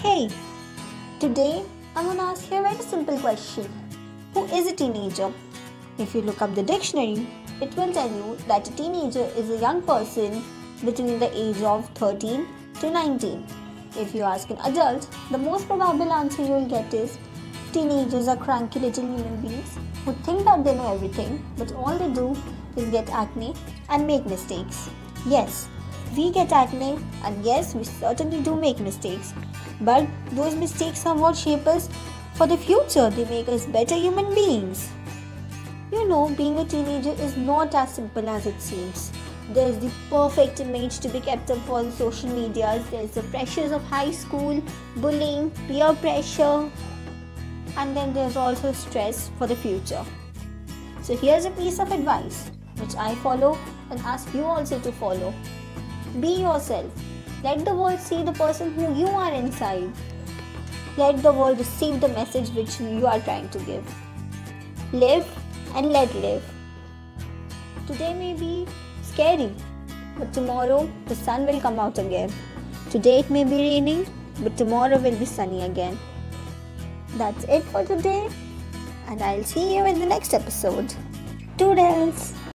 Hey, today I'm gonna ask you a very simple question. Who is a teenager? If you look up the dictionary, it will tell you that a teenager is a young person between the age of 13 to 19. If you ask an adult, the most probable answer you will get is teenagers are cranky little human beings who think that they know everything, but all they do is get acne and make mistakes. Yes, we get acne, and yes, we certainly do make mistakes. But those mistakes are what shape us for the future. They make us better human beings. You know, being a teenager is not as simple as it seems. There's the perfect image to be kept up on social medias. There's the pressures of high school, bullying, peer pressure, and then there's also stress for the future. So here's a piece of advice which I follow and ask you also to follow. Be yourself. Let the world see the person who you are inside. Let the world receive the message which you are trying to give. Live and let live. Today may be scary, but tomorrow the sun will come out again. Today it may be raining, but tomorrow will be sunny again. That's it for today, and I'll see you in the next episode. Toodles!